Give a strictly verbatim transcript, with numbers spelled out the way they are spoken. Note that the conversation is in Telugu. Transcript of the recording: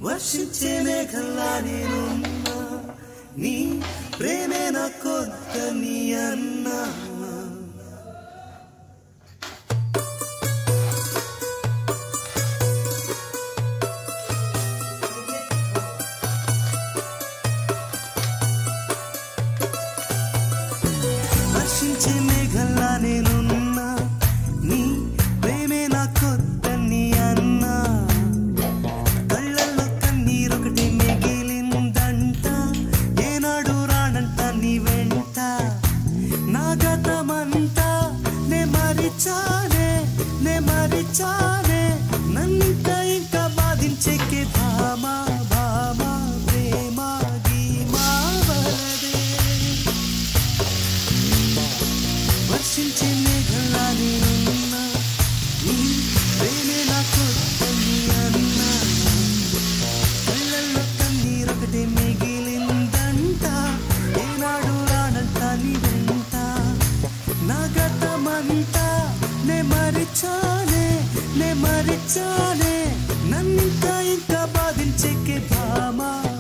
వర్షించే మేఘల్లా నేనున్నా నీ ప్రేమే నా కొత్త నీ అన్నా వర్షించే మేఘల్లా నేనున్నా నీ ప్రేమే నా కొత్త నీ అన్నా కళ్ళల్లో కన్నీరొకటి మిగిలిందంట ఏనాడు రానంట నీ వెంట నా గతమంతా నే మరిచానే నే మరిచానే నన్నింకా ఇంకా బాధించేకే భామా భామా ప్రేమ గీమా వలదే వర్షించే మేఘల్లా నేనున్నా నీ ప్రేమే నా కొత్త నీ అన్నా కళ్ళల్లో కన్నీరొకటి మిగిలిందంట ఏనాడు రానంట నీ వెంట నా గతమంతా నే మరిచానే నే మరిచానే నన్నింకా ఇంకా బాధించేకే భామా